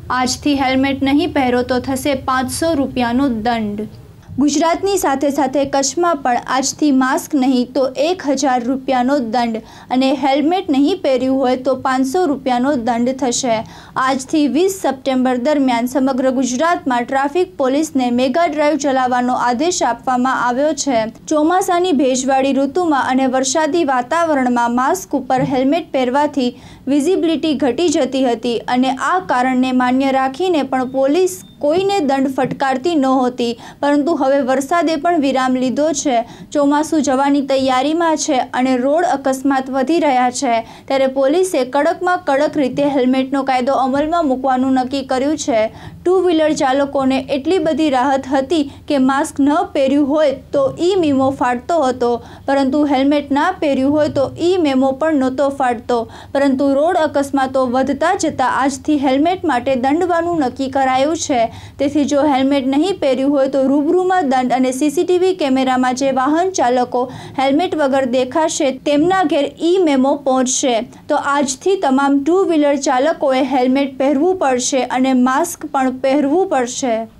આજથી હેલ્મેટ નહીં પહેરો તો થશે 500 રૂપિયાનો દંડ। ગુજરાતની સાથે સાથે કચ્છમાં પણ આજથી માસ્ક નહીં તો 1000 રૂપિયાનો દંડ અને હેલ્મેટ નહીં પહેર્યું હોય તો 500 રૂપિયાનો દંડ થશે। આજથી 20 સપ્ટેમ્બર દરમિયાન સમગ્ર ગુજરાતમાં ટ્રાફિક પોલીસને મેગા ડ્રાઈવ ચલાવવાનો આદેશ આપવામાં આવ્યો છે। ચોમાસાની ભેજવાળી ઋતુમાં અને વરસાદી વાતાવરણમાં માસ્ક ઉપર હેલ્મેટ પહેરવાથી વિઝિબિલિટી ઘટી જતી હતી અને આ કારણને માન્ય રાખીને પણ પોલીસ કોઈને દંડ ફટકારતી નહોતી, પરંતુ હવે વરસાદે પણ વિરામ લીધો છે। ચોમાસું જવાની તૈયારીમાં છે અને રોડ અકસ્માત વધી રહ્યા છે, ત્યારે પોલીસે કડકમાં કડક રીતે હેલ્મેટનો કાયદો અમલમાં મૂકવાનું નક્કી કર્યું છે। ટુ વ્હીલર ચાલકોને એટલી બધી રાહત હતી કે માસ્ક ન પહેર્યું હોય તો ઈ મેમો ફાટતો હતો, પરંતુ હેલ્મેટ ના પહેર્યું હોય તો ઈ મેમો પણ નહોતો ફાટતો। પરંતુ રોડ અકસ્માતો વધતા જતાં આજથી હેલ્મેટ માટે દંડવાનું નક્કી કરાયું છે। તેથી જો હેલ્મેટ નહીં પહેર્યું હોય તો રૂબરૂમાં દંડ અને સીસીટીવી કેમેરામાં જે વાહન ચાલકો હેલ્મેટ વગર દેખાશે તેમના ઘેર ઈ મેમો પહોંચશે। તો આજથી તમામ ટુ વ્હીલર ચાલકોએ હેલ્મેટ પહેરવું પડશે અને માસ્ક પણ પહેરવું પડશે।